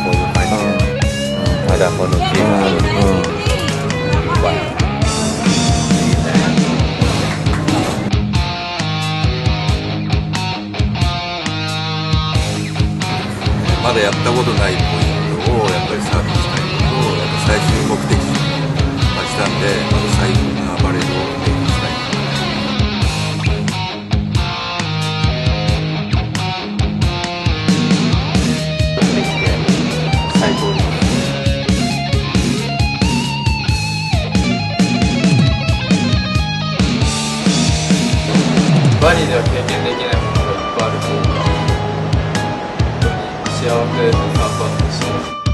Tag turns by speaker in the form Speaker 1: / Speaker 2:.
Speaker 1: こういう感じで、まだこの木があるんですよ、わいいね。
Speaker 2: まだやったことないポイントをやっぱりサーフィンしたいのと、やっぱ最終目的地がしたんで、まず最高なバレルを経験したい。
Speaker 1: できて最高に。
Speaker 3: バリでは経験できないものがいっぱいあるというか、本当に幸せなサーファーとして